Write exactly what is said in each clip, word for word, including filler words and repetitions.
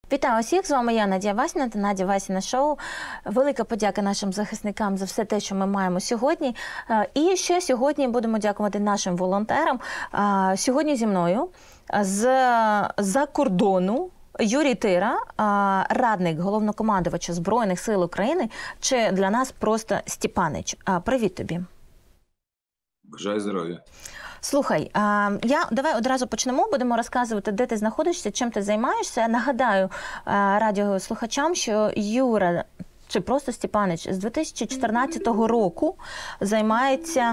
Вітаю усіх, з вами я, Надія Васіна та Надя Васіна Шоу. Велика подяка нашим захисникам за все те, що ми маємо сьогодні. І ще сьогодні будемо дякувати нашим волонтерам. Сьогодні зі мною з-за кордону Юрій Тира, радник головнокомандувача Збройних сил України, чи для нас просто Степанич. Привіт тобі. Бажаю здоров'я. Слухай, я, давай одразу почнемо, будемо розказувати, де ти знаходишся, чим ти займаєшся. Нагадаю радіослухачам, що Юра, чи просто Степанич, з дві тисячі чотирнадцятого року займається,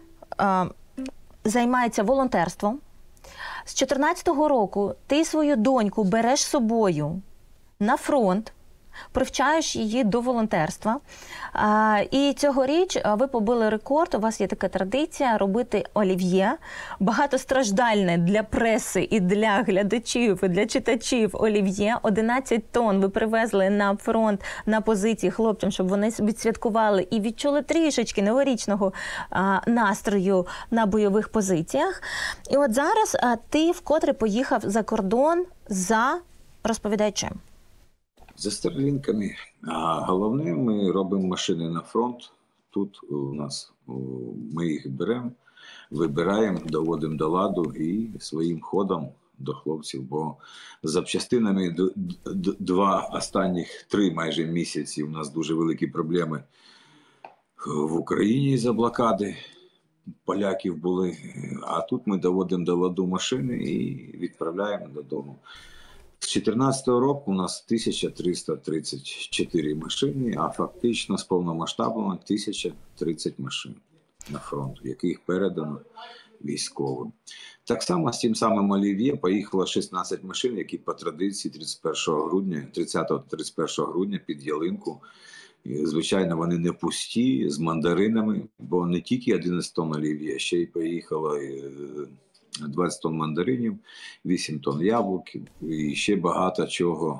займається волонтерством. З дві тисячі чотирнадцятого року ти свою доньку береш з собою на фронт, привчаєш її до волонтерства. А, і цьогоріч ви побили рекорд, у вас є така традиція робити олів'є, багатостраждальне для преси і для глядачів, і для читачів олів'є. одинадцять тонн ви привезли на фронт, на позиції хлопцям, щоб вони відсвяткували і відчули трішечки новорічного а, настрою на бойових позиціях. І от зараз а, ти вкотре поїхав за кордон за, розповідай, чим? За старлінками. А головне, ми робимо машини на фронт. Тут у нас ми їх беремо, вибираємо, доводимо до ладу і своїм ходом до хлопців. Бо з запчастинами два останніх, три майже місяці у нас дуже великі проблеми в Україні за блокади. Поляків були. А тут ми доводимо до ладу машини і відправляємо додому. З дві тисячі чотирнадцятого року у нас тисяча триста тридцять чотири машини, а фактично з повномасштабного тисяча тридцять машин на фронт, яких передано військовим. Так само з тим самим олів'є поїхало шістнадцять машин, які по традиції тридцять першого грудня, тридцятого тридцять першого грудня під ялинку. І, звичайно, вони не пусті, з мандаринами, бо не тільки одинадцять тонн олів'є, ще й поїхало двадцять тонн мандаринів, вісім тонн яблук і ще багато чого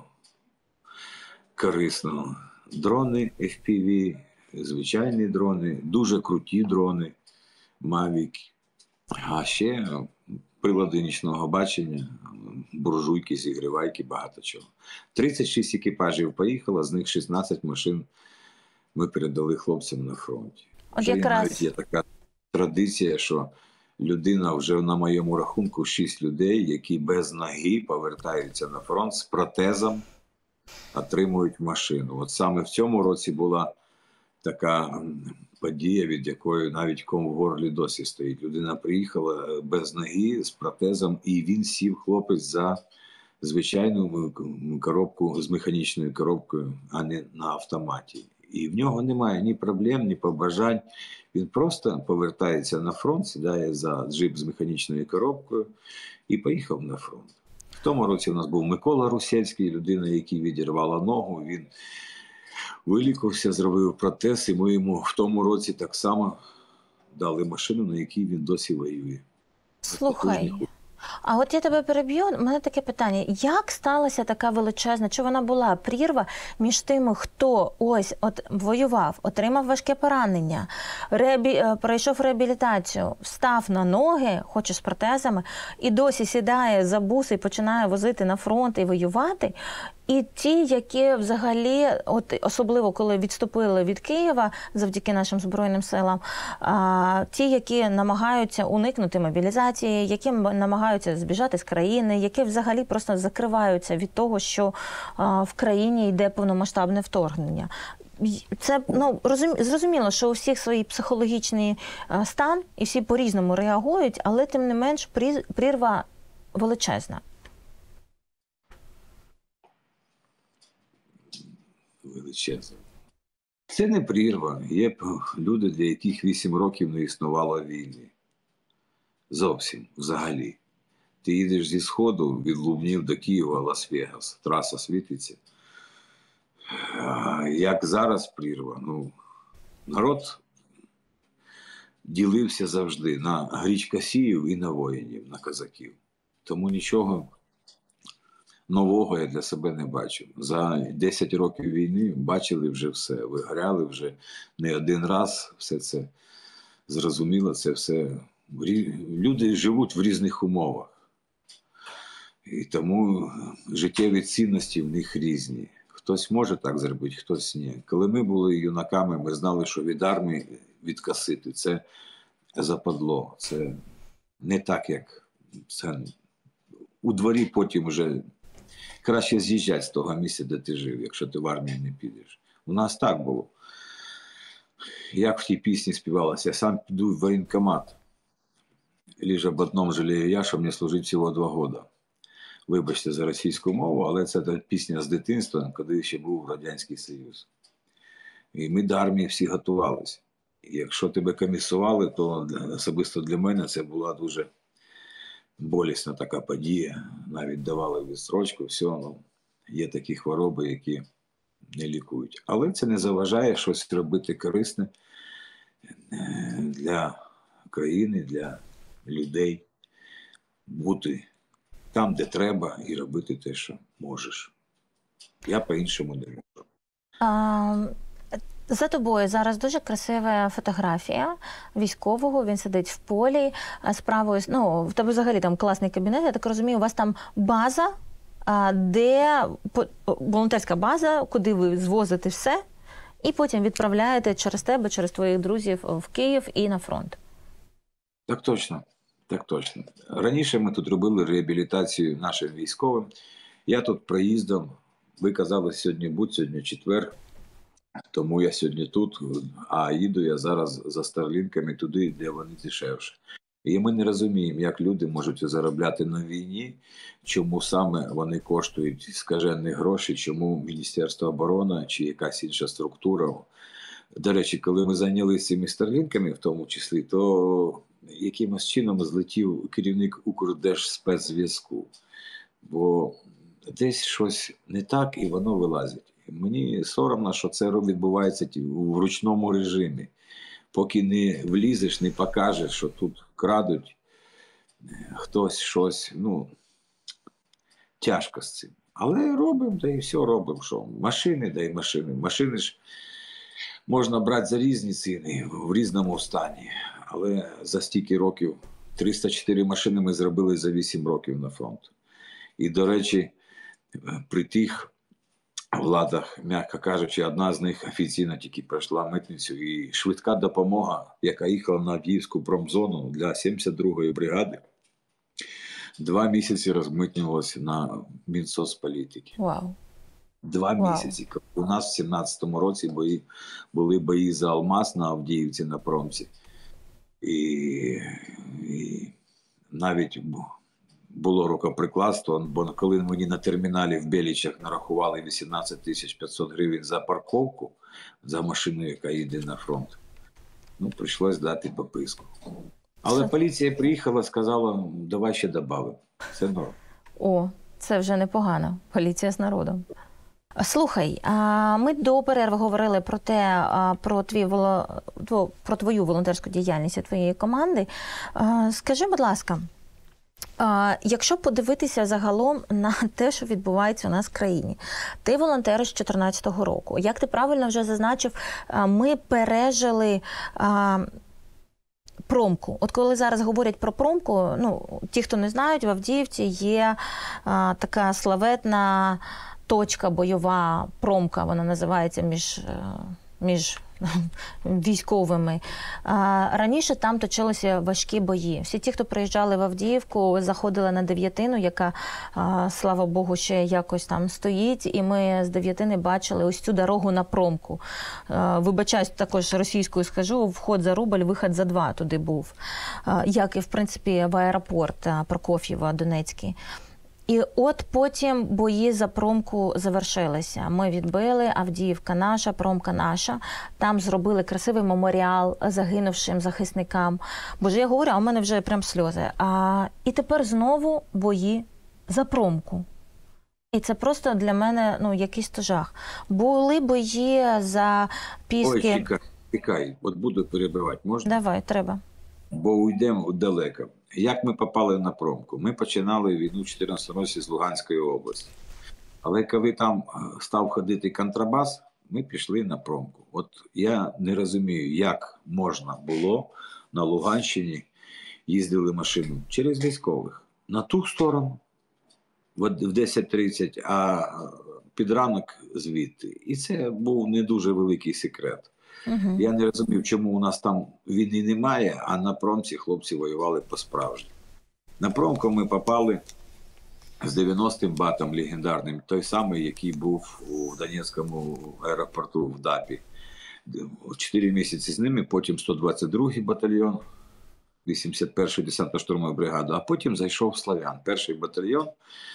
корисного. Дрони еф пі ві, звичайні дрони, дуже круті дрони, Mavic, а ще прилади нічного бачення, буржуйки, зігрівайки, багато чого. тридцять шість екіпажів поїхало, з них шістнадцять машин ми передали хлопцям на фронті. От якраз... Навіть є така традиція, що людина вже на моєму рахунку шість людей, які без ноги повертаються на фронт з протезом, отримують машину. От саме в цьому році була така подія, від якої навіть ком в горлі досі стоїть. Людина приїхала без ноги, з протезом, і він сів, хлопець, за звичайну коробку з механічною коробкою, а не на автоматі. І в нього немає ні проблем, ні побажань. Він просто повертається на фронт, сідає за джип з механічною коробкою і поїхав на фронт. В тому році у нас був Микола Русецький, людина, якій відірвала ногу. Він вилікувався, зробив протез, і ми йому в тому році так само дали машину, на якій він досі воює. Слухай, а от я тебе переб'ю, у мене таке питання. Як сталася така величезна, чи вона була прірва між тими, хто ось от воював, отримав важке поранення, реабі... пройшов реабілітацію, встав на ноги, хоч і з протезами, і досі сідає за буси і починає возити на фронт і воювати, і ті, які взагалі, от особливо коли відступили від Києва завдяки нашим Збройним силам, а, ті, які намагаються уникнути мобілізації, які намагаються збіжати з країни, які взагалі просто закриваються від того, що а, в країні йде повномасштабне вторгнення. Це, ну, розум, зрозуміло, що у всіх свій психологічний а, стан, і всі по-різному реагують, але тим не менш прірва величезна. Величезна. Це не прірва. Є люди, для яких вісім років не існувало війни. Зовсім, взагалі. Ти їдеш зі Сходу, від Лубнів до Києва, Лас-Вегас. Траса світиться. Як зараз прірва? Ну, народ ділився завжди на гречкосіїв і на воїнів, на козаків. Тому нічого нового я для себе не бачу. За десять років війни бачили вже все, виграли вже не один раз, все це зрозуміло, це все. Люди живуть в різних умовах. І тому життєві цінності в них різні. Хтось може так зробити, хтось ні. Коли ми були юнаками, ми знали, що від армії відкосити – це западло. Це не так, як це у дворі потім вже краще з'їжджати з того місця, де ти жив, якщо ти в армію не підеш. У нас так було. Як в тій пісні співалося, я сам піду в воєнкомат. Лише об одному жалію я, що мені служить всього два роки. Вибачте за російську мову, але це пісня з дитинства, коли ще був Радянський Союз. І ми до армії всі готувалися. І якщо тебе комісували, то особисто для мене це була дуже болісна така подія. Навіть давали відстрочку, все, ну, є такі хвороби, які не лікують. Але це не заважає щось робити корисне для країни, для людей, бути там, де треба, і робити те, що можеш. Я по-іншому не можу. А, за тобою зараз дуже красива фотографія військового, він сидить в полі, з правою, ну, в тебе взагалі там класний кабінет, я так розумію, у вас там база, де волонтерська база, куди ви звозите все, і потім відправляєте через тебе, через твоїх друзів в Київ і на фронт. Так точно. Так точно. Раніше ми тут робили реабілітацію нашим військовим. Я тут проїздом, ви казали сьогодні будь, сьогодні четвер, тому я сьогодні тут, а їду я зараз за старлінками туди, де вони дешевше. І ми не розуміємо, як люди можуть заробляти на війні, чому саме вони коштують скажені гроші, чому Міністерство оборони чи якась інша структура. До речі, коли ми зайнялися цими старлінками, в тому числі, то якимось чином злетів керівник Укрдержспецзв'язку. Бо десь щось не так, і воно вилазить. Мені соромно, що це відбувається в ручному режимі. Поки не влізеш, не покажеш, що тут крадуть хтось щось, ну, тяжко з цим. Але робимо, да і все робимо. Що? Машини, да і машини. Машини ж можна брати за різні ціни, в різному стані. Але за стільки років, триста чотири машини ми зробили за вісім років на фронт. І, до речі, при тих владах, м'яко кажучи, одна з них офіційно тільки пройшла митницю. І швидка допомога, яка їхала на Авдіївську промзону для сімдесят другої бригади, два місяці розмитнювалася на Мінсоцполітики. Вау. Два Вау. місяці. У нас в сімнадцятому році бої, були бої за Алмаз на Авдіївці на промці. І, і навіть було рукоприкладство, бо коли мені на терміналі в Белічах нарахували вісімнадцять тисяч п'ятсот гривень за парковку, за машину, яка їде на фронт, ну, прийшлось дати пописку. Але Це... поліція приїхала, сказала, давай ще додамо. Це норм. О, це вже непогано. Поліція з народом. Слухай, ми до перерви говорили про те, про, твій, про твою волонтерську діяльність і твоєї команди. Скажи, будь ласка, якщо подивитися загалом на те, що відбувається у нас в країні, ти волонтериш з дві тисячі чотирнадцятого року. Як ти правильно вже зазначив, ми пережили промку. От коли зараз говорять про промку, ну, ті, хто не знають, в Авдіївці є така славетна точка бойова, промка, вона називається, між, між військовими. Раніше там точилися важкі бої. Всі ті, хто приїжджали в Авдіївку, заходили на Дев'ятину, яка, слава Богу, ще якось там стоїть, і ми з Дев'ятини бачили ось цю дорогу на промку. Вибачаюсь, також російською скажу, вход за рубль, виход за два туди був. Як і, в принципі, в аеропорт Прокоф'єва, Донецький. І от потім бої за промку завершилися. Ми відбили, Авдіївка наша, промка наша. Там зробили красивий меморіал загинувшим захисникам. Боже, я говорю, а у мене вже прям сльози. А, і тепер знову бої за промку. І це просто для мене, ну, якийсь то жах. Були бої за Піски... Ой, чекай, чекай, от буду перебивати, можна? Давай, треба. Бо уйдемо далеко. Як ми попали на промку? Ми починали війну в чотирнадцятому році з Луганської області. Але коли там став ходити контрабас, ми пішли на промку. От я не розумію, як можна було на Луганщині їздили машину через військових на ту сторону. в десять тридцять, а під ранок звідти. І це був не дуже великий секрет. Угу. Я не розумів, чому у нас там війни немає, а на промці хлопці воювали по-справжньому. На промку ми попали з дев'яностим батом легендарним, той самий, який був у Донецькому аеропорту в ДАПі. Чотири місяці з ними, потім сто двадцять другий батальйон, вісімдесят перша десантно-штурмова бригада, а потім зайшов Славян, перший батальйон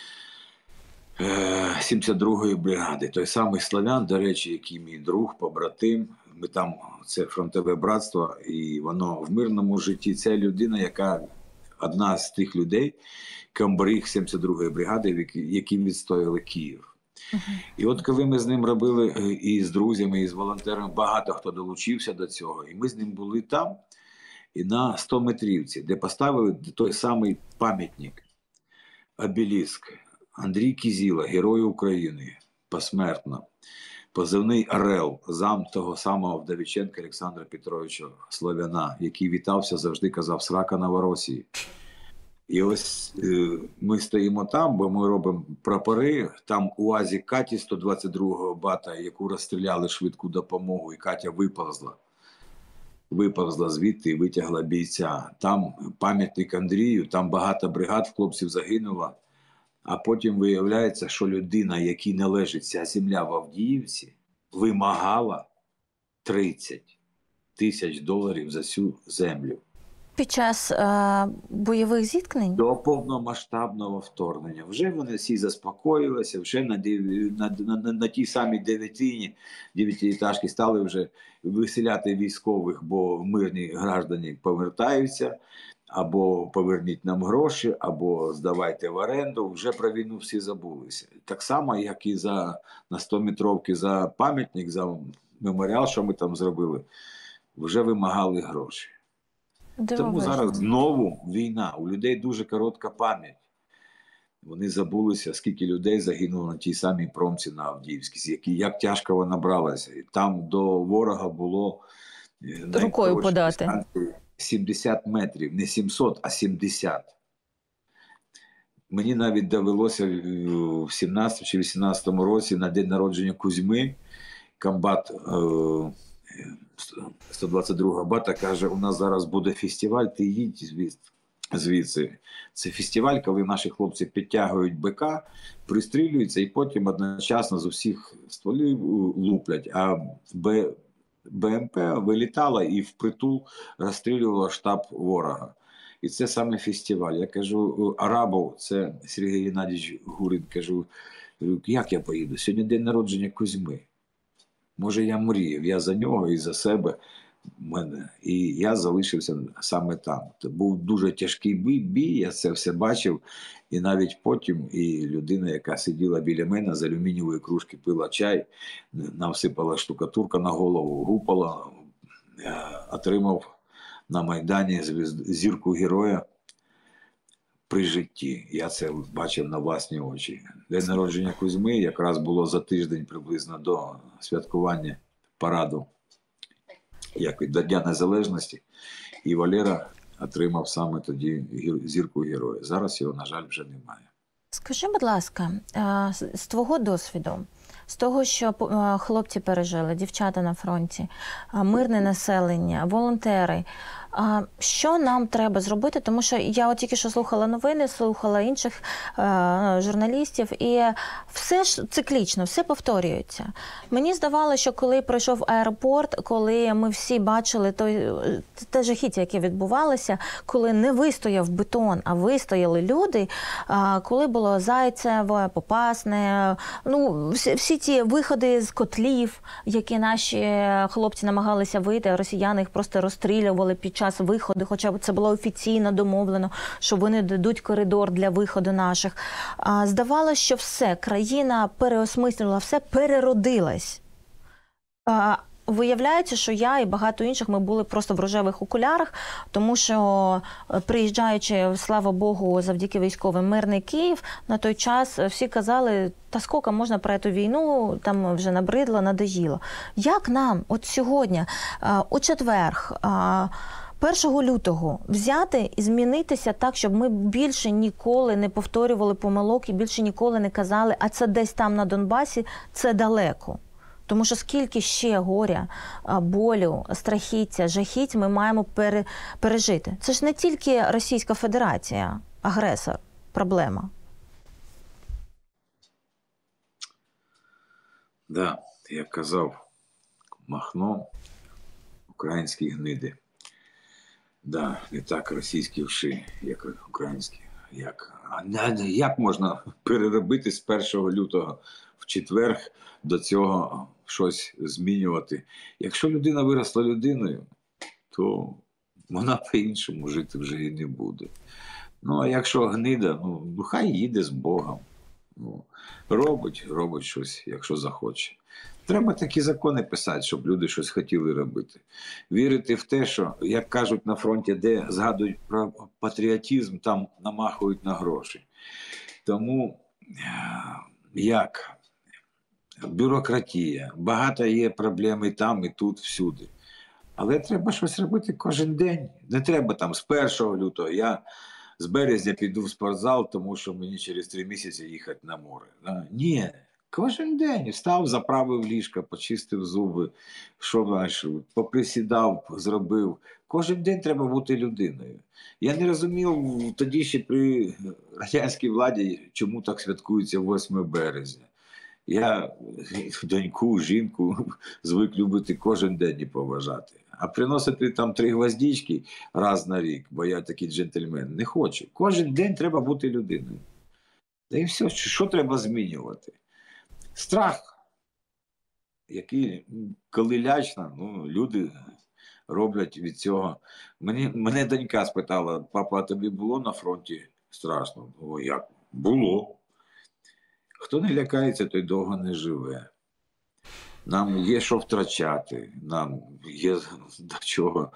сімдесят другої бригади. Той самий Славян, до речі, який мій друг, побратим. Ми там, це фронтове братство, і воно в мирному житті. Це людина, яка одна з тих людей, комбриг сімдесят другої бригади, які відстояли Київ. Uh-huh. І от коли ми з ним робили, і з друзями, і з волонтерами, багато хто долучився до цього. І ми з ним були там, і на сто метрівці, де поставили той самий пам'ятник, обеліск. Андрій Кізіла, Герой України, посмертно. Позивний Орел, зам того самого Вдовиченка Олександра Петровича Славяна, який вітався, завжди казав «Срака Новоросії». І ось е, ми стоїмо там, бо ми робимо прапори, там УАЗі Каті сто двадцять другого бата, яку розстріляли швидку допомогу, і Катя виповзла. Виповзла звідти і витягла бійця. Там пам'ятник Андрію, там багато бригад хлопців загинуло. А потім виявляється, що людина, якій належить ця земля в Авдіївці, вимагала тридцять тисяч доларів за цю землю. Під час е, бойових зіткнень? До повномасштабного вторгнення. Вже вони всі заспокоїлися, вже на, на, на, на, на тій самій дев'ятині, дев'ятиэтажки стали вже виселяти військових, бо мирні граждані повертаються. Або поверніть нам гроші, або здавайте в оренду. Вже про війну всі забулися. Так само, як і за, на сто-метровки за пам'ятник, за меморіал, що ми там зробили, вже вимагали гроші. Дивовижно. Тому зараз знову війна. У людей дуже коротка пам'ять. Вони забулися, скільки людей загинуло на тій самій промці на Авдіївській, які, як тяжко вона бралася. І там до ворога було рукою подати. сімдесят метрів, не сімсот, а сімдесят. Мені навіть довелося в сімнадцятому чи вісімнадцятому році на день народження Кузьми, комбат сто двадцять другого бата каже, у нас зараз буде фестиваль, ти їдь звідси. Це фестиваль, коли наші хлопці підтягують БК, пристрілюються і потім одночасно з усіх стволів луплять. А Б... БМП вилітала і впритул розстрілювала штаб ворога. І це саме фестиваль. Я кажу, Арабов, це Сергій Геннадійович Гурин, кажу, як я поїду? Сьогодні день народження Кузьми. Може, я мріяв, я за нього і за себе. Мене. І я залишився саме там. Це був дуже тяжкий бій, бій, я це все бачив. І навіть потім і людина, яка сиділа біля мене, з алюмінієвої кружки пила чай, навсипала штукатурка на голову, гупала, отримав на Майдані зірку героя при житті. Я це бачив на власні очі. День народження Кузьми якраз було за тиждень приблизно до святкування параду, як від Дня Незалежності, і Валера отримав саме тоді зірку героя. Зараз його, на жаль, вже немає. Скажи, будь ласка, з твого досвіду, з того, що хлопці пережили, дівчата на фронті, мирне населення, волонтери, що нам треба зробити? Тому що я от тільки що слухала новини, слухала інших е, журналістів, і все ж циклічно, все повторюється. Мені здавалося, що коли пройшов аеропорт, коли ми всі бачили той, те жахіття, яке відбувалося, коли не вистояв бетон, а вистояли люди, е, коли було Зайцеве, Попасне, ну, всі, всі ті виходи з котлів, які наші хлопці намагалися вийти, а росіяни їх просто розстрілювали під час виходу, хоча б це було офіційно домовлено, що вони дадуть коридор для виходу наших. Здавалося, що все, країна переосмислила, все переродилась. Виявляється, що я і багато інших, ми були просто в рожевих окулярах, тому що, приїжджаючи, слава Богу, завдяки військовим, мирний Київ, на той час всі казали, та скільки можна про цю війну, там вже набридло, надоїло. Як нам от сьогодні, у четверг, першого лютого взяти і змінитися так, щоб ми більше ніколи не повторювали помилок і більше ніколи не казали, а це десь там на Донбасі, це далеко. Тому що скільки ще горя, болю, страхіття, жахіть ми маємо пере, пережити. Це ж не тільки Російська Федерація, агресор, проблема. Да, як казав Махно, українські гниди. Да, не так російські вши, як українські. Як, а як можна переробити з першого лютого в четвер до цього щось змінювати? Якщо людина виросла людиною, то вона по-іншому жити вже і не буде. Ну, а якщо гнида, ну, ну хай їде з Богом. Ну, робить, робить щось, якщо захоче. Треба такі закони писати, щоб люди щось хотіли робити. Вірити в те, що, як кажуть на фронті, де згадують про патріотизм, там намахують на гроші. Тому, як бюрократія, багато є проблем і там, і тут, всюди. Але треба щось робити кожен день. Не треба там з першого лютого. Я з березня піду в спортзал, тому що мені через три місяці їхати на море. Ні. Кожен день встав, заправив ліжка, почистив зуби, що знаєш, поприсідав, зробив. Кожен день треба бути людиною. Я не розумів тоді ще при радянській владі, чому так святкується восьме березня. Я доньку, жінку звик любити кожен день і поважати. А приносити там три гвоздички раз на рік, бо я такий джентльмен, не хочу. Кожен день треба бути людиною. Та і все, що треба змінювати? Страх, який, коли лячно, ну, люди роблять від цього. Мені, мене донька спитала: папа, а тобі було на фронті страшно? О, як? Було. Хто не лякається, той довго не живе. Нам є що втрачати, нам є до чого,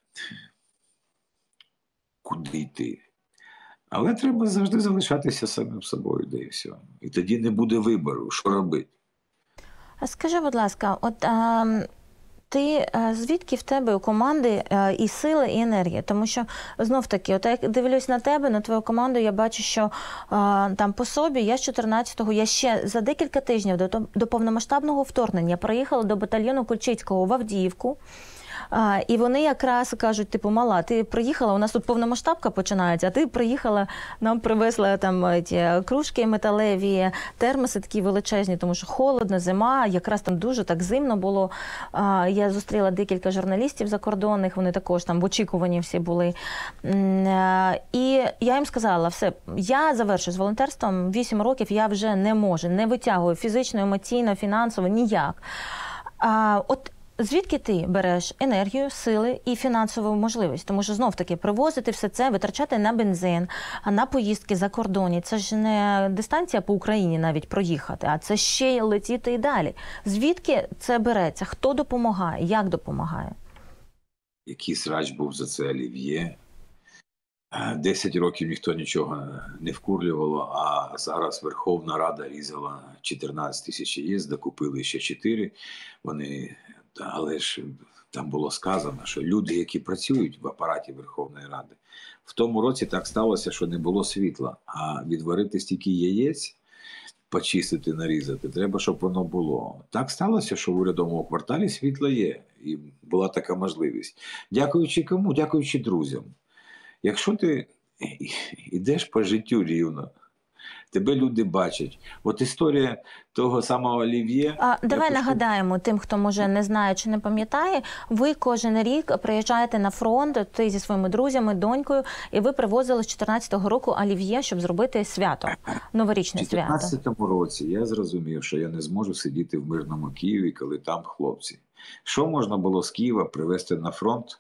куди йти. Але треба завжди залишатися самим собою, де і все. І тоді не буде вибору, що робити. А скажи, будь ласка, от а, ти а, звідки в тебе у команди а, і сили, і енергія? Тому що, знов-таки, от як дивлюсь на тебе, на твою команду, я бачу, що а, там по собі, я з чотирнадцятого, я ще за декілька тижнів до, до повномасштабного вторгнення приїхала до батальйону Кульчицького в Авдіївку. А, і вони якраз кажуть, типу, мала, ти приїхала, у нас тут повномасштабка починається, а ти приїхала, нам привезла там ті кружки металеві, термоси такі величезні, тому що холодно, зима, якраз там дуже так зимно було. А, я зустріла декілька журналістів закордонних, вони також там в очікуванні всі були. А, і я їм сказала, все, я завершую з волонтерством, вісім років я вже не можу, не витягую фізично, емоційно, фінансово, ніяк. А, от звідки ти береш енергію, сили і фінансову можливість? Тому що, знов-таки, привозити все це, витрачати на бензин, на поїздки за кордоні. Це ж не дистанція по Україні навіть проїхати, а це ще й летіти і далі. Звідки це береться? Хто допомагає? Як допомагає? Який срач був за це олів'є. Десять років ніхто нічого не вкурлювало, а зараз Верховна Рада різала чотирнадцять тисяч ЄС, докупили ще чотири. Вони... Але ж там було сказано, що люди, які працюють в апараті Верховної Ради, в тому році так сталося, що не було світла. А відварити стільки яєць, почистити, нарізати, треба, щоб воно було. Так сталося, що в урядовому кварталі світло є. І була така можливість. Дякуючи кому? Дякуючи друзям. Якщо ти йдеш по життю рівно, тебе люди бачать. От історія того самого олів'є... А, давай почну... нагадаємо тим, хто, може, не знає чи не пам'ятає, ви кожен рік приїжджаєте на фронт, ти зі своїми друзями, донькою, і ви привозили з чотирнадцятого року олів'є, щоб зробити свято, новорічне свято. У чотирнадцятому році я зрозумів, що я не зможу сидіти в мирному Києві, коли там хлопці. Що можна було з Києва привезти на фронт?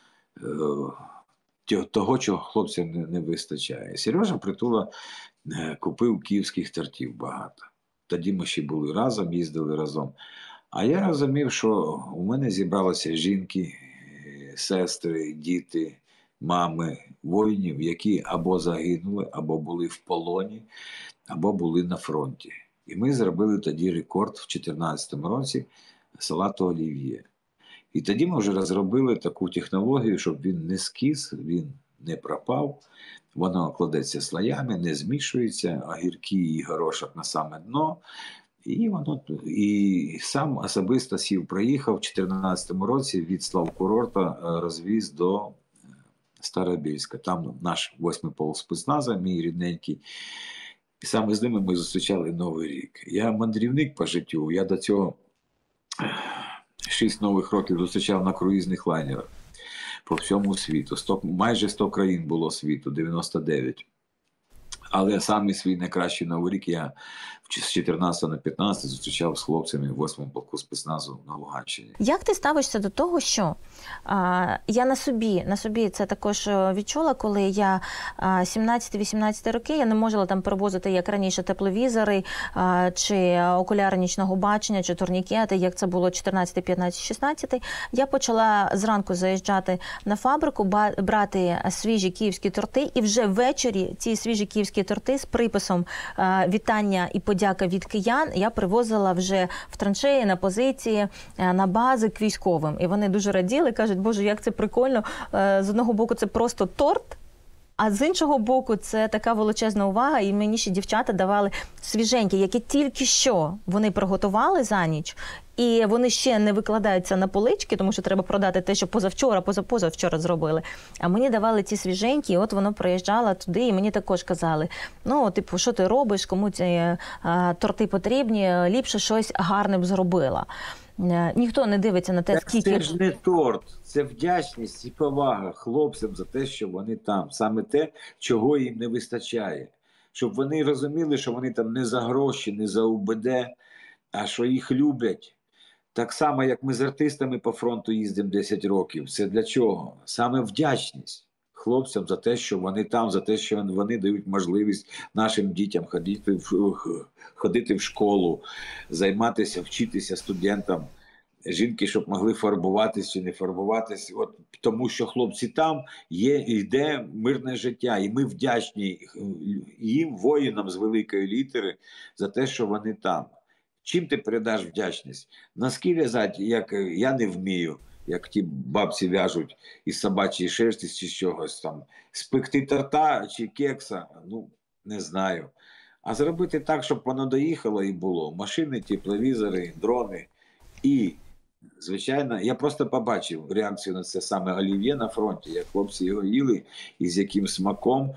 Того, чого хлопцям не, не вистачає. Сережа Притула купив київських тортів багато. Тоді ми ще були разом, їздили разом. А я розумів, що у мене зібралися жінки, сестри, діти, мами воїнів, які або загинули, або були в полоні, або були на фронті. І ми зробили тоді рекорд в чотирнадцятому році салату олів'є. І тоді ми вже розробили таку технологію, щоб він не скис, він не пропав. Воно кладеться слоями, не змішується, огірки і горошок на саме дно. І воно і сам особисто сів, проїхав в дві тисячі чотирнадцятому році від Славкурорта, розвіз до Старобільська. Там наш восьмий полк спецназу, мій рідненький. І саме з ними ми зустрічали Новий рік. Я мандрівник по життю, я до цього шість нових років зустрічав на круїзних лайнерах по всьому світу. сто, майже сто країн було світу, дев'яносто дев'ять. Але саме свій найкращий Новий рік я з чотирнадцятого на п'ятнадцятий зустрічав з хлопцями восьмого полку спецназу на Луганщині. Як ти ставишся до того, що а, я на собі, на собі це також відчула, коли я сімнадцять-вісімнадцять роки, я не можу там перевозити, як раніше, тепловізори, а, чи окуляри нічного бачення, чи турнікети, як це було чотирнадцятий, п'ятнадцятий, шістнадцятий. Я почала зранку заїжджати на фабрику, брати свіжі київські торти, і вже ввечері ці свіжі київські торти з приписом а, вітання і подяка від киян я привозила вже в траншеї, на позиції, на бази к військовим. І вони дуже раділи, кажуть, боже, як це прикольно. З одного боку це просто торт, а з іншого боку це така величезна увага. І мені ще дівчата давали свіженькі, які тільки що вони приготували за ніч. І вони ще не викладаються на полички, тому що треба продати те, що позавчора, позапозавчора зробили. А мені давали ці свіженькі, і от воно приїжджало туди, і мені також казали, ну, типу, що ти робиш, кому ці а, торти потрібні, ліпше щось гарне б зробила. Ніхто не дивиться на те, так скільки... Це ж не торт, це вдячність і повага хлопцям за те, що вони там. Саме те, чого їм не вистачає. Щоб вони розуміли, що вони там не за гроші, не за УБД, а що їх люблять. Так само, як ми з артистами по фронту їздимо десять років. Це для чого? Саме вдячність хлопцям за те, що вони там, за те, що вони дають можливість нашим дітям ходити в, ходити в школу, займатися, вчитися студентам. Жінки, щоб могли фарбуватись чи не фарбуватись. От тому що хлопці там, є, йде мирне життя. І ми вдячні їм, воїнам з великої літери, за те, що вони там. Чим ти передаш вдячність? Носки в'язати, як я не вмію, як ті бабці в'яжуть із собачої шерсті чи з чогось там. Спекти торта чи кекса, ну, не знаю. А зробити так, щоб воно доїхало і було. Машини, тепловізори, дрони. І, звичайно, я просто побачив реакцію на це саме олів'є на фронті, як хлопці його їли, і з яким смаком.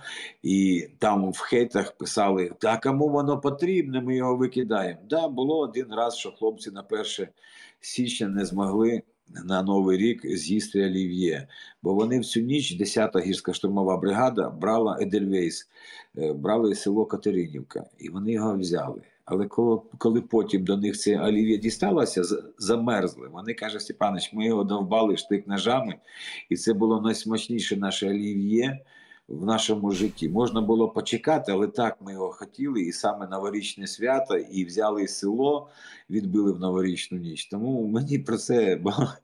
І там в хейтах писали, та кому воно потрібне, ми його викидаємо. Да, було один раз, що хлопці на перше січня не змогли на Новий рік з'їсти олів'є. Бо вони всю ніч, десята гірська штурмова бригада брала Едельвейс, брали село Катеринівка, і вони його взяли. Але коли, коли потім до них це олів'є дісталося, замерзли. Вони кажуть, Степанович, ми його довбали штик-ножами, і це було найсмачніше наше олів'є в нашому житті. Можна було почекати, але так ми його хотіли, і саме новорічне свято, і взяли село, відбили в новорічну ніч. Тому мені про це...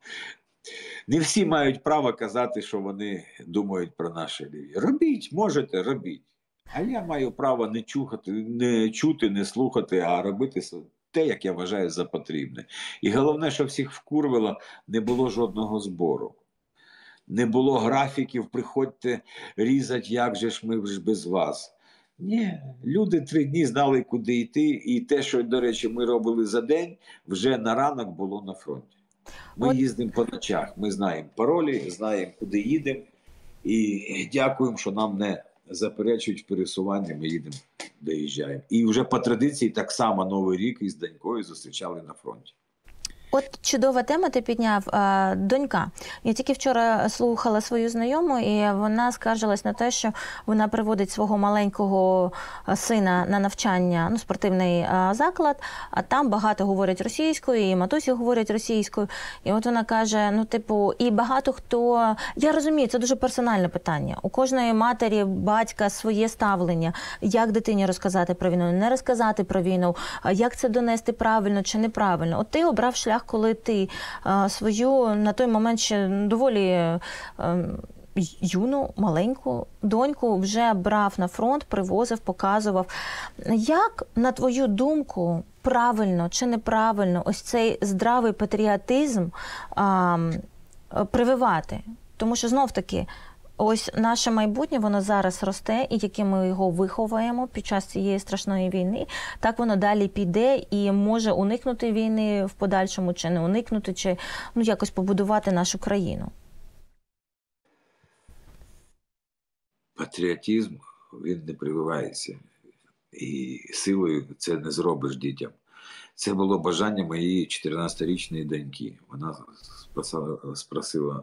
Не всі мають право казати, що вони думають про наше олів'є. Робіть, можете, робіть. А я маю право не чухати, не чути, не слухати, а робити те, як я вважаю за потрібне. І головне, що всіх вкурвило, не було жодного збору. Не було графіків, приходьте різати, як же ж ми ж без вас. Ні, люди три дні знали, куди йти, і те, що, до речі, ми робили за день, вже на ранок було на фронті. Ми От... їздимо по ночах, ми знаємо паролі, знаємо, куди їдемо, і дякуємо, що нам не заперечують пересування, ми їдемо, доїжджаємо. І вже по традиції так само Новий рік із донькою зустрічали на фронті. От чудова тема ти підняв, донька. Я тільки вчора слухала свою знайому, і вона скаржилась на те, що вона приводить свого маленького сина на навчання, ну, спортивний заклад, а там багато говорять російською, і матусі говорять російською. І от вона каже, ну, типу, і багато хто... Я розумію, це дуже персональне питання. У кожної матері, батька своє ставлення. Як дитині розказати про війну, не розказати про війну, як це донести правильно чи неправильно. От ти обрав шлях, коли ти а, свою, на той момент ще доволі а, юну, маленьку доньку вже брав на фронт, привозив, показував. Як, на твою думку, правильно чи неправильно ось цей здравий патріотизм а, прививати? Тому що, знов-таки, ось наше майбутнє, воно зараз росте, і яким ми його виховуємо під час цієї страшної війни, так воно далі піде і може уникнути війни в подальшому, чи не уникнути, чи ну, якось побудувати нашу країну. Патріотизм, він не прививається. І силою це не зробиш дітям. Це було бажання моєї чотирнадцятирічної доньки. Вона спросила,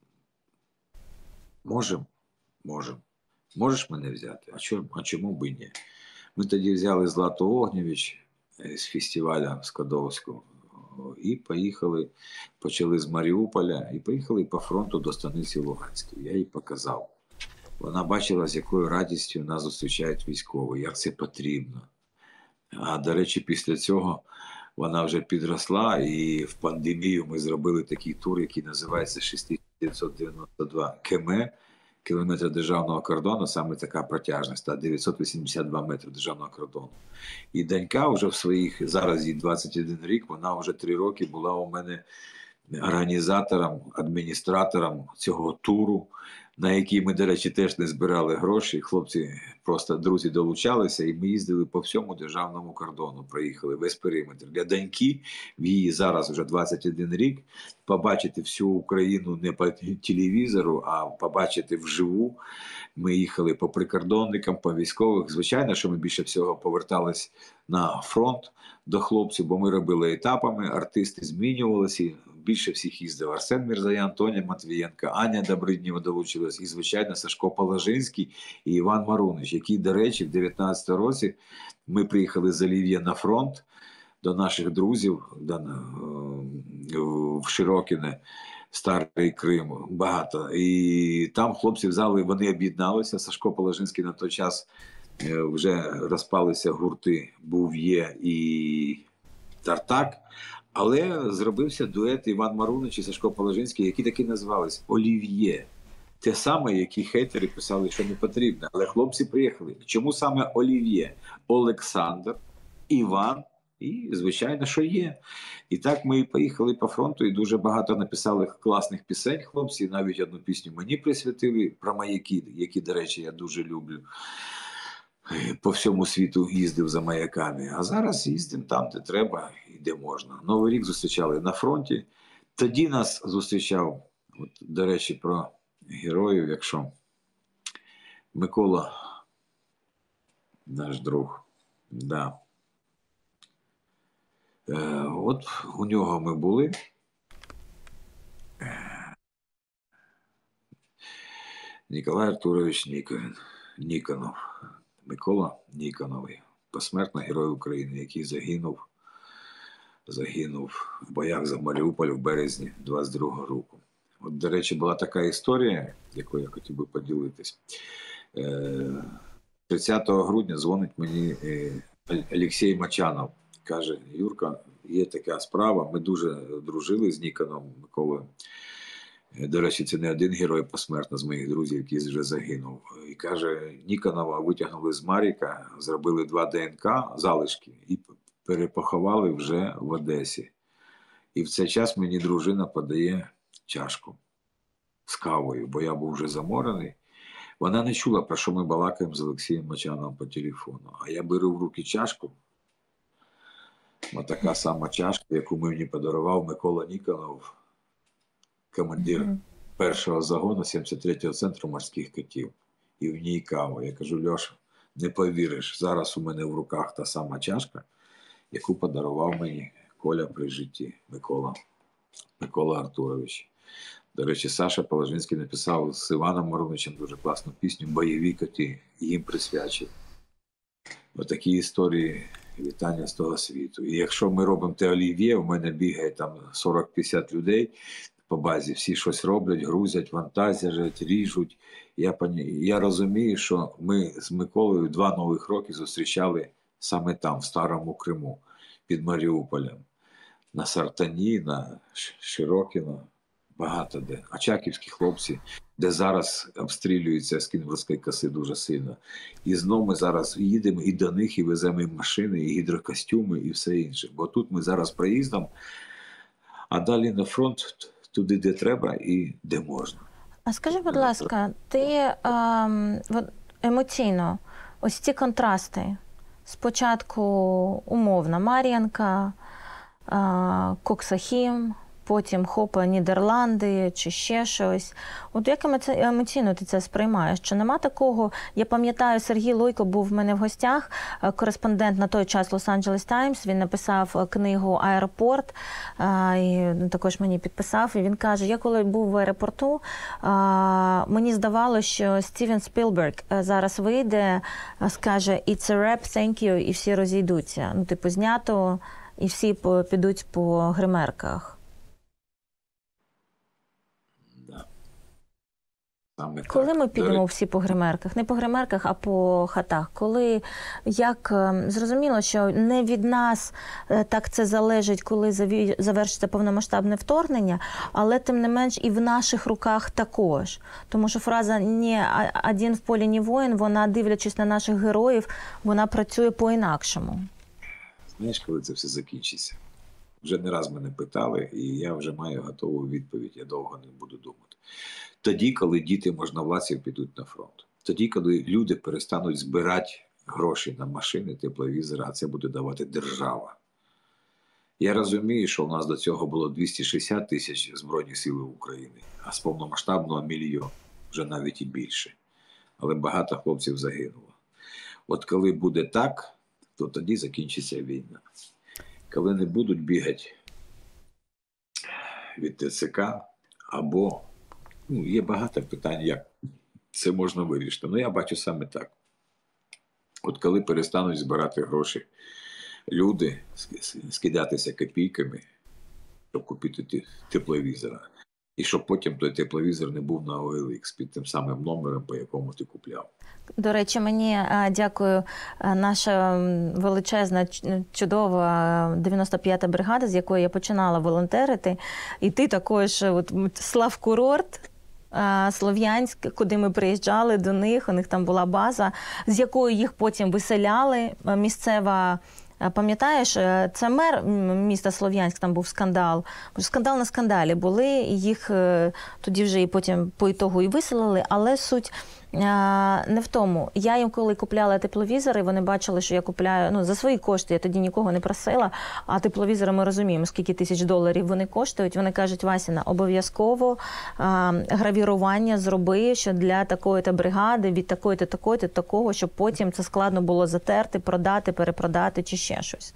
можем? Можем. Можеш мене взяти? А чому, а чому б і ні? Ми тоді взяли Злату Огнєвіч з фестиваля в Скадовську і поїхали, почали з Маріуполя і поїхали по фронту до станиці Луганської. Я їй показав. Вона бачила, з якою радістю нас зустрічають військові, як це потрібно. А, до речі, після цього вона вже підросла, і в пандемію ми зробили такий тур, який називається шість тисяч дев'ятсот дев'яносто два кілометри, кілометри державного кордону, саме така протяжність, дев'ятсот вісімдесят два метри державного кордону. І донька вже в своїх, зараз їй двадцять один рік, вона вже три роки була у мене організатором, адміністратором цього туру, на який ми, до речі, теж не збирали гроші. Хлопці, просто друзі долучалися, і ми їздили по всьому державному кордону, проїхали весь периметр. Для доньки, в її зараз вже двадцять один рік, побачити всю Україну не по телевізору, а побачити вживу. Ми їхали по прикордонникам, по військових. Звичайно, що ми більше всього повертались на фронт до хлопців, бо ми робили етапами, артисти змінювалися. Більше всіх їздив Арсен Мірзаян, Тоня Матвієнко, Аня Добриднєва долучилась і, звичайно, Сашко Положинський і Іван Марунич, які, до речі, в дев'ятнадцятому році ми приїхали з Олів'є на фронт до наших друзів в Широкине, Старий Крим, багато. І там хлопці в залі, вони об'єдналися. Сашко Положинський на той час вже розпалися гурти «Був, є» і «Тартак». Але зробився дует Іван Марунич і Сашко Положинський, які таки називались «Олів'є». Те саме, які хейтери писали, що не потрібно. Але хлопці приїхали. Чому саме «Олів'є»? Олександр, Іван і, звичайно, що є. І так ми поїхали по фронту, і дуже багато написали класних пісень хлопці. Навіть одну пісню мені присвятили про маяки, які, до речі, я дуже люблю. По всьому світу їздив за маяками, а зараз їздимо там, де треба і де можна. Новий рік зустрічали на фронті. Тоді нас зустрічав, от, до речі, про героїв, якщо Микола, наш друг, да. Е, от у нього ми були. Ніколай Артурович Ніконов. Ніконов. Микола Ніконовий, посмертно Герой України, який загинув, загинув в боях за Маріуполь в березні двадцять другого року. От, до речі, була така історія, якою я хотів би поділитись. тридцятого грудня дзвонить мені Олексій Мачанов. Каже, Юрка, є така справа, ми дуже дружили з Ніконом Миколою. До речі, це не один герой посмертно з моїх друзів, який вже загинув. І каже, Ніконова витягнули з Маріка, зробили два ДНК, залишки, і перепоховали вже в Одесі. І в цей час мені дружина подає чашку з кавою, бо я був вже заморений. Вона не чула, про що ми балакаємо з Олексієм Мачановим по телефону. А я беру в руки чашку, отака сама чашка, яку мені подарував Микола Ніконов, командир mm-hmm. першого загону сімдесят третього центру морських котів. І в ній кава. Я кажу, Льоша, не повіриш, зараз у мене в руках та сама чашка, яку подарував мені Коля при житті, Микола, Микола Артурович. До речі, Саша Положинський написав з Іваном Маруничем дуже класну пісню «Бойові коти», їм присвячив. Отакі історії, вітання з того світу. І якщо ми робимо те олів'є, у мене бігає там сорок-п'ятдесят людей, по базі всі щось роблять, грузять, вантазять, ріжуть. Я, я розумію, що ми з Миколою два нових роки зустрічали саме там, в Старому Криму, під Маріуполем. На Сартані, на Широкіно. багато де. Очаківські хлопці, де зараз обстрілюються з Кінгурської коси дуже сильно. І знову ми зараз їдемо і до них, і веземо їм машини, і гідрокостюми, і все інше. Бо тут ми зараз проїздом, а далі на фронт, туди, де треба і де можна. А скажи, будь ласка, ти ем, емоційно, ось ці контрасти, спочатку умовна Мар'їнка, е, Коксахім, потім хопа Нідерланди чи ще щось. От як емоційно ти це сприймаєш? Чи нема такого? Я пам'ятаю, Сергій Лойко був в мене в гостях, кореспондент на той час Лос-Анджелес Таймс. Він написав книгу «Аеропорт», і також мені підписав. І він каже, я коли був в аеропорту, мені здавалося, що Стівен Спілберг зараз вийде, скаже «It's a wrap, thank you», і всі розійдуться. Ну, типу, знято, і всі підуть по гримерках. Саме Коли так. ми підемо всі по гримерках? Не по гримерках, а по хатах. Коли, як, зрозуміло, що не від нас так це залежить, коли завершиться повномасштабне вторгнення, але тим не менш і в наших руках також. Тому що фраза «ні один в полі, ні воїн», вона, дивлячись на наших героїв, вона працює по-інакшому. Знаєш, коли це все закінчиться? Вже не раз мене питали, і я вже маю готову відповідь, я довго не буду думати. Тоді, коли діти можновладців підуть на фронт. Тоді, коли люди перестануть збирати гроші на машини, тепловізори, а це буде давати держава. Я розумію, що у нас до цього було двісті шістдесят тисяч Збройних сил України, а з повномасштабного мільйон, вже навіть і більше. Але багато хлопців загинуло. От коли буде так, то тоді закінчиться війна. Коли не будуть бігати від Те Це Ка або... Ну, є багато питань, як це можна вирішити. Ну, я бачу саме так. От коли перестануть збирати гроші люди, скидатися копійками, щоб купити тепловізора, і щоб потім той тепловізор не був на О Ел Ікс під тим самим номером, по якому ти купляв. До речі, мені, дякую, наша величезна, чудова дев'яносто п'ята бригада, з якої я починала волонтерити, і ти також, от, Славкурорт, Слов'янськ, куди ми приїжджали до них, у них там була база, з якою їх потім виселяли, місцева. Пам'ятаєш, це мер міста Слов'янськ, там був скандал. Скандал на скандалі були, їх тоді вже і потім по ітогу і виселили, але суть не в тому. Я їм, коли купляла тепловізори, вони бачили, що я купляю, ну, за свої кошти, я тоді нікого не просила, а тепловізори ми розуміємо, скільки тисяч доларів вони коштують. Вони кажуть, Васіна, обов'язково а, гравірування зроби, що для такої-то бригади, від такої-то, такої-то, такого, щоб потім це складно було затерти, продати, перепродати чи ще щось.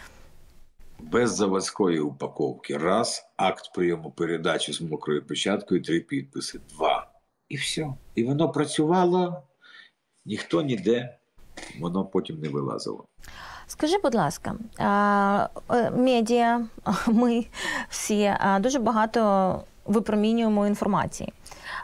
Без заводської упаковки. Раз, акт прийому передачі з мокрою печаткою, три підписи. Два. І все. І воно працювало, ніхто ніде, воно потім не вилазило. Скажи, будь ласка, медіа, ми всі дуже багато випромінюємо інформації.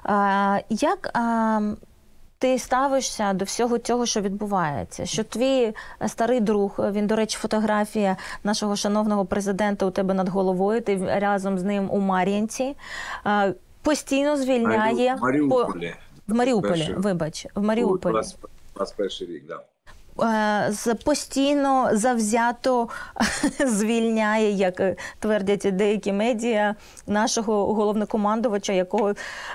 Як ти ставишся до всього цього, що відбувається? Що твій старий друг, він, до речі, фотографія нашого шановного президента у тебе над головою, ти разом з ним у Мар'їнці, постійно звільняє... В Маріуполі. В Маріуполі, вибач, в Маріуполі. двадцять перший рік, так. Да. Постійно, завзято звільняє, як твердять деякі медіа, нашого головнокомандувача, якого...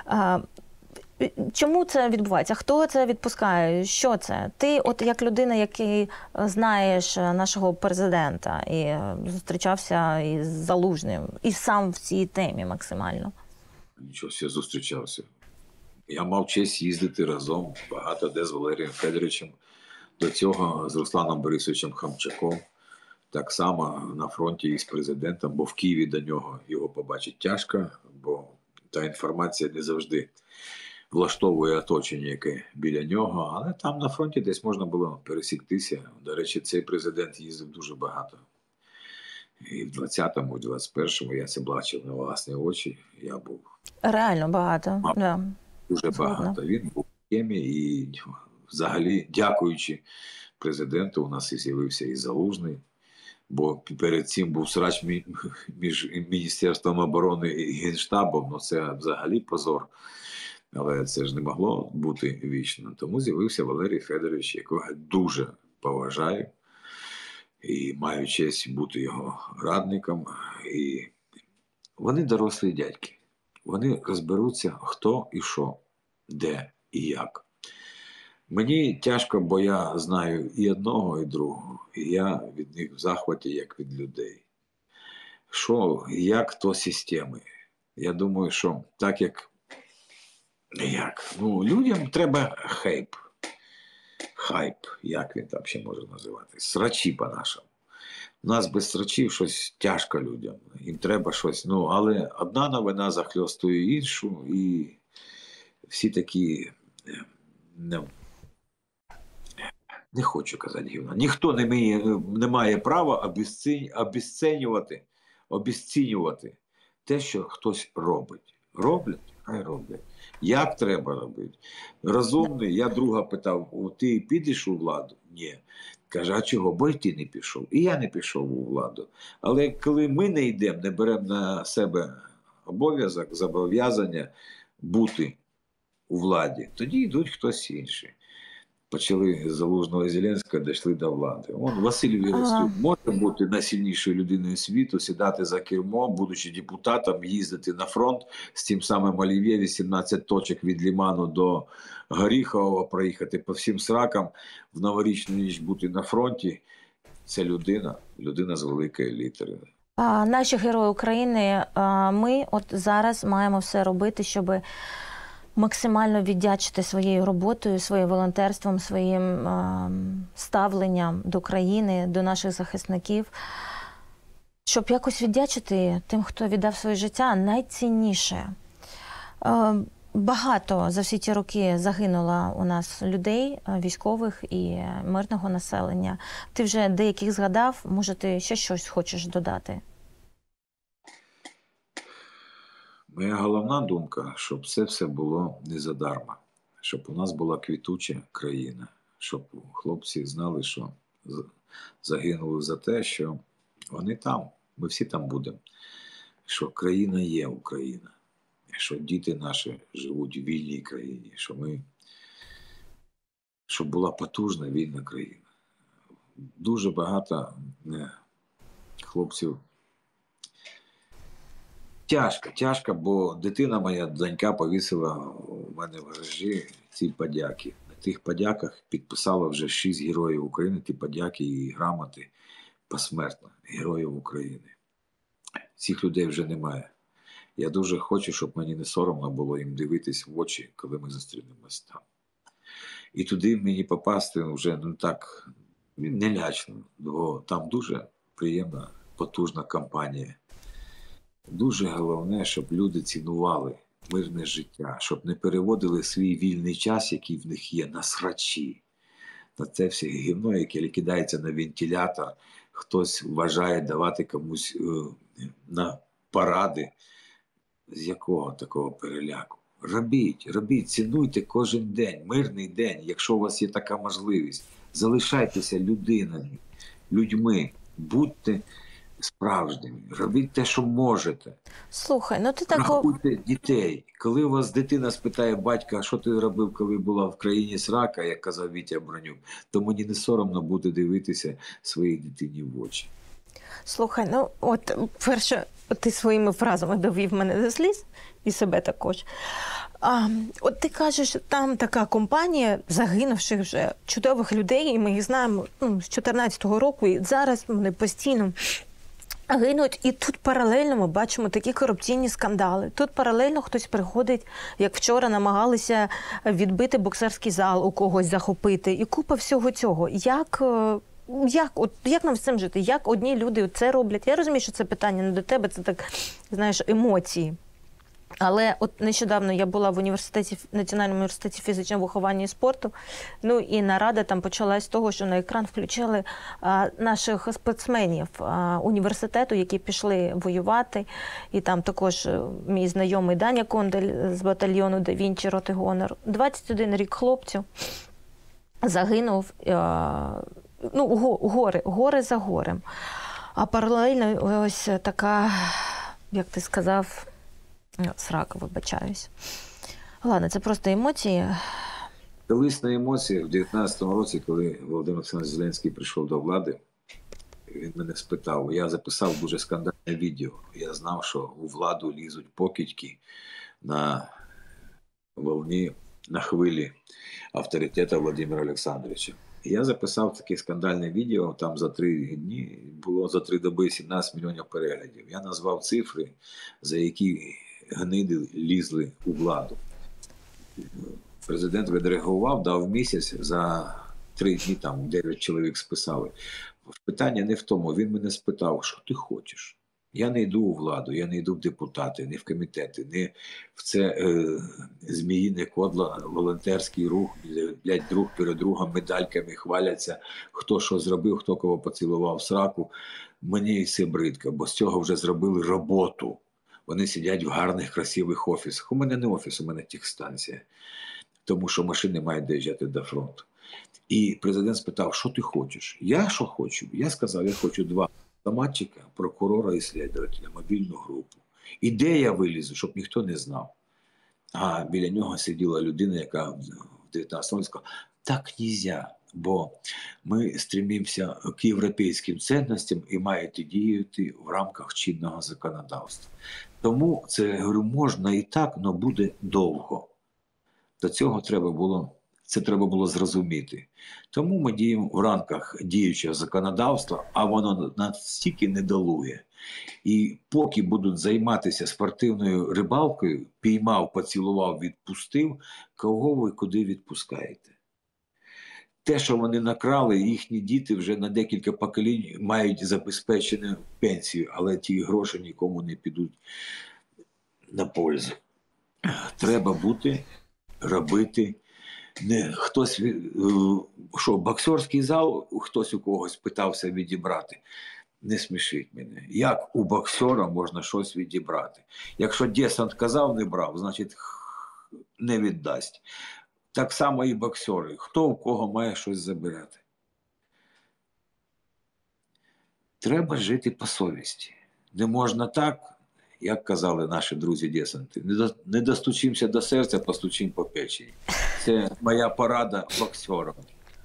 Чому це відбувається? Хто це відпускає? Що це? Ти, от як людина, який знаєш нашого президента і зустрічався із Залужним, і сам в цій темі максимально. Нічого, я зустрічався. Я мав честь їздити разом багато де з Валерієм Федоровичем, до цього з Русланом Борисовичем Хамчаком, так само на фронті із президентом, бо в Києві до нього його побачити тяжко, бо та інформація не завжди влаштовує оточення, яке біля нього, але там на фронті десь можна було пересіктися. До речі, цей президент їздив дуже багато. І в двадцятому, і в двадцять першому я це бачив на власні очі. Я був... Реально багато. Мав, да. Дуже багато. Він був в темі і взагалі, дякуючи президенту, у нас і з'явився і Залужний. бо перед цим був срач між Міністерством оборони і Генштабом, ну це взагалі позор. Але це ж не могло бути вічно. Тому з'явився Валерій Федорович, якого я дуже поважаю і маю честь бути його радником. І вони дорослі дядьки. Вони розберуться, хто і що, де і як. Мені тяжко, бо я знаю і одного, і другого. І я від них в захваті, як від людей. Що, як, то системи. Я думаю, що так як Як? Ну, людям треба хайп. Хайп, як він там ще може називатись? Срачі по-нашому. У нас без срачів щось тяжко людям. Їм треба щось. Ну, але одна новина захльостує іншу, і всі такі, не, не хочу казати гівна. Ніхто не має, не має права обесцінювати, обесцінювати те, що хтось робить. Роблять? Хай роблять. Як треба робити? Розумний, я друга питав, ти підеш у владу? Ні. Каже, а чого? Бо й ти не пішов. І я не пішов у владу. Але коли ми не йдемо, не беремо на себе обов'язок, зобов'язання бути у владі, тоді йдуть хтось інший. Почали з Залужного і Зеленського, дійшли до влади. Он Василь Вірастюк може бути найсильнішою людиною світу, сідати за кермо, будучи депутатом, їздити на фронт з тим самим Олів'є, вісімнадцять точок від Ліману до Горіхового, проїхати по всім сракам, в новорічну ніч бути на фронті. Це людина, людина з великої літери. А, наші герої України, а, ми от зараз маємо все робити, щоб максимально віддячити своєю роботою, своїм волонтерством, своїм е, ставленням до країни, до наших захисників, щоб якось віддячити тим, хто віддав своє життя. Найцінніше. Е, багато за всі ті роки загинуло у нас людей, військових і мирного населення. Ти вже деяких згадав, може ти ще щось хочеш додати? Моя головна думка, щоб це все було не задарма, щоб у нас була квітуча країна, щоб хлопці знали, що загинули за те, що вони там, ми всі там будемо, що країна є Україна, що діти наші живуть у вільній країні, що ми, щоб була потужна вільна країна. Дуже багато хлопців. Тяжко, тяжко, бо дитина моя, донька, повісила у мене в гаражі ці подяки. На тих подяках підписала вже шість героїв України, ті подяки і грамоти посмертно, героїв України. Цих людей вже немає. Я дуже хочу, щоб мені не соромно було їм дивитись в очі, коли ми зустрінемось там. І туди мені попасти вже не так не лячно, бо там дуже приємна, потужна компанія. Дуже головне, щоб люди цінували мирне життя, щоб не переводили свій вільний час, який в них є, на срачі. На це все гівно, яке кидається на вентилятор, хтось вважає давати комусь е, на паради. З якого такого переляку? Робіть, робіть, цінуйте кожен день, мирний день, якщо у вас є така можливість. Залишайтеся людинами, людьми, будьте справжніми, робіть те, що можете. Слухай, ну ти так... Рахуйте дітей. Коли у вас дитина спитає батька, а що ти робив, коли була в країні срака, як казав Вітя Бронюк, то мені не соромно буде дивитися своїй дитині в очі. Слухай, ну от перше, ти своїми фразами довів мене до сліз, і себе також. А, от ти кажеш, там така компанія загинувших вже чудових людей, і ми їх знаємо ну, з чотирнадцятого року, і зараз вони постійно гинуть. І тут паралельно ми бачимо такі корупційні скандали. Тут паралельно хтось приходить, як вчора намагалися відбити боксерський зал, у когось захопити. І купа всього цього. Як... Як, от, як нам з цим жити? Як одні люди це роблять? Я розумію, що це питання не до тебе, це так, знаєш, емоції. Але от нещодавно я була в університеті, Національному університеті фізичного виховання і спорту, ну і нарада там почалась з того, що на екран включили а, наших спортсменів а, університету, які пішли воювати. І там також мій знайомий Даня Кондель з батальйону Да Вінчі роти Гонор. двадцять один рік хлопцю загинув. А, Ну, гори, гори за горем. А паралельно ось така, як ти сказав, срака, вибачаюсь. Ладно, це просто емоції. Колись на емоціях в дев'ятнадцятому році, коли Володимир Олександрович Зеленський прийшов до влади, він мене спитав, я записав дуже скандальне відео. Я знав, що у владу лізуть покидьки на волні, на хвилі авторитету Володимира Олександровича. І я записав таке скандальне відео, там за три дні, було за три доби сімнадцять мільйонів переглядів. Я назвав цифри, за які гниди лізли у владу. Президент відреагував, дав місяць, за три дні там дев'ять чоловік списали. Питання не в тому, він мене спитав, що ти хочеш? Я не йду у владу, я не йду в депутати, не в комітети, не в це е, зміїне кодло, волонтерський рух, блядь, друг перед другом медальками хваляться, хто що зробив, хто кого поцілував в сраку. Мені це бридко, бо з цього вже зробили роботу. Вони сидять в гарних, красивих офісах. У мене не офіс, у мене техстанція. Тому що машини мають доїжджати до фронту. І президент спитав, що ти хочеш? Я що хочу? Я сказав, я хочу два автоматчика, прокурора і слідователя, мобільну групу. І де я вилізу, щоб ніхто не знав. А біля нього сиділа людина, яка в дев'ятнадцятому році сказала, так нельзя, бо ми стремимося к європейським цінностям і маєте діяти в рамках чинного законодавства. Тому це, я говорю, можна і так, але буде довго. До цього треба було, це треба було зрозуміти. Тому ми діємо в рамках діючого законодавства, а воно настільки недолуге. І поки будуть займатися спортивною рибалкою, піймав, поцілував, відпустив, кого ви куди відпускаєте? Те, що вони накрали, їхні діти вже на декілька поколінь мають забезпечену пенсію, але ті гроші нікому не підуть на пользу. Треба бути, робити. Не, хтось, що, боксерський зал, хтось у когось питався відібрати. Не смішіть мене. Як у боксера можна щось відібрати? Якщо Десант казав, не брав, значить не віддасть. Так само і боксери. Хто у кого має щось забирати? Треба жити по совісті. Не можна так, як казали наші друзі-десанти. Не достучимося до серця, постучимо по печені. Це моя порада боксерам.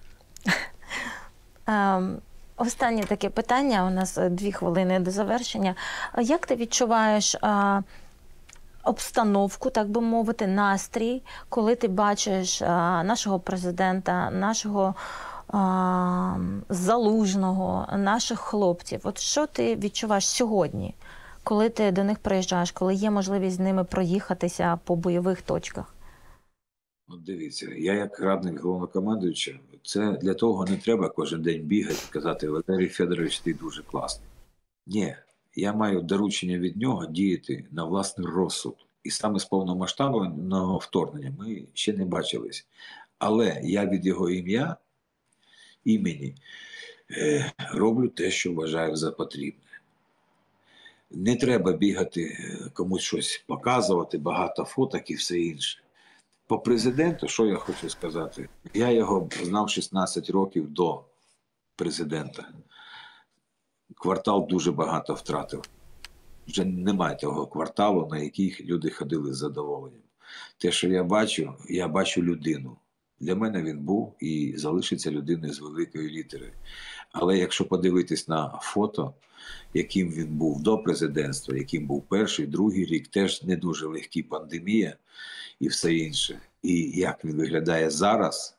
Um... Останнє таке питання, у нас дві хвилини до завершення. Як ти відчуваєш а, обстановку, так би мовити, настрій, коли ти бачиш а, нашого президента, нашого а, Залужного, наших хлопців? От що ти відчуваєш сьогодні, коли ти до них приїжджаєш, коли є можливість з ними проїхатися по бойових точках? От дивіться, я як радник головнокомандуюча, це для того не треба кожен день бігати і казати, Валерій Федорович, ти дуже класний. Ні, я маю доручення від нього діяти на власний розсуд. І саме з повномасштабного вторгнення ми ще не бачились. Але я від його ім'я, імені, е, роблю те, що вважаю за потрібне. Не треба бігати, комусь щось показувати, багато фоток і все інше. По президенту, що я хочу сказати, я його знав шістнадцять років до президента. Квартал дуже багато втратив. Вже немає того кварталу, на яких люди ходили з задоволенням. Те, що я бачу, я бачу людину. Для мене він був і залишиться людиною з великої літери. Але якщо подивитись на фото, яким він був до президентства, яким був перший, другий рік, теж не дуже легкі, пандемія і все інше. І як він виглядає зараз,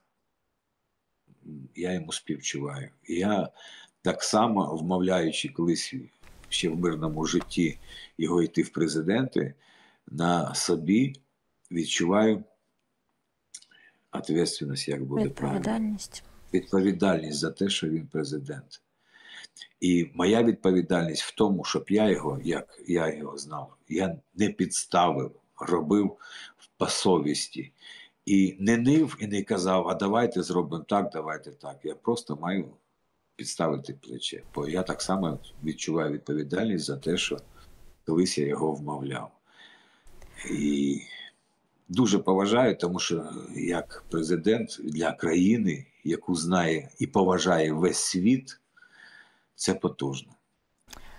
я йому співчуваю. Я так само, вмовляючи колись ще в мирному житті його йти в президенти, на собі відчуваю відповідальність, як буде правильно. Відповідальність. Відповідальність за те, що він президент. І моя відповідальність в тому, щоб я його, як я його знав, я не підставив, робив по совісті. І не нив і не казав, а давайте зробимо так, давайте так. Я просто маю підставити плече. Бо я так само відчуваю відповідальність за те, що колись я його вмовляв. І дуже поважаю, тому що як президент для країни, яку знає і поважає весь світ, це потужно.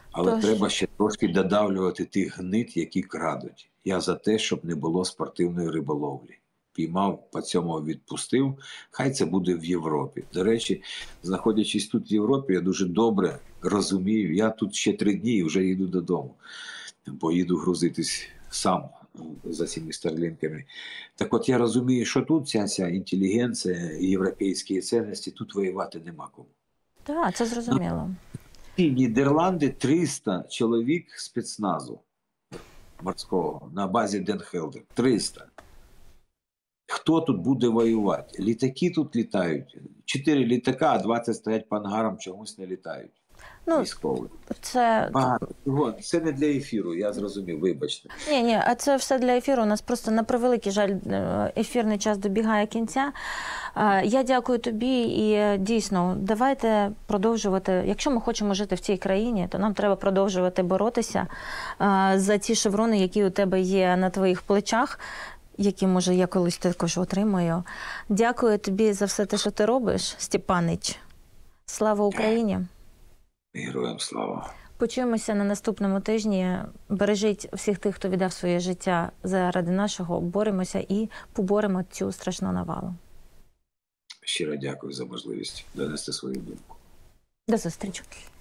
Але Тож. треба ще трошки додавлювати тих гнид, які крадуть. Я за те, щоб не було спортивної риболовлі. Піймав, по цьому відпустив, хай це буде в Європі. До речі, знаходячись тут в Європі, я дуже добре розумію, я тут ще три дні і вже їду додому, бо їду грузитись сам за цими старлінками. Так от я розумію, що тут ця, ця інтелігенція, європейські цінності, тут воювати нема кому. Так, це зрозуміло. І Нідерланди триста чоловік спецназу морського на базі Денхелдер. триста. Хто тут буде воювати? Літаки тут літають. Чотири літака, а двадцять стоять по ангарам, чомусь не літають. Ну, Військові. це... Багато всього. Це не для ефіру, я зрозумів, вибачте. Ні, ні, а це все для ефіру. У нас просто, на превеликий жаль, ефірний час добігає кінця. Я дякую тобі і дійсно, давайте продовжувати. Якщо ми хочемо жити в цій країні, то нам треба продовжувати боротися за ті шеврони, які у тебе є на твоїх плечах, які, може, я колись також отримаю. Дякую тобі за все те, що ти робиш, Степанич. Слава Україні! Героям слава! Почуємося на наступному тижні. Бережіть всіх тих, хто віддав своє життя заради нашого. Боремося і поборемо цю страшну навалу. Щиро дякую за можливість донести свою думку. До зустрічі.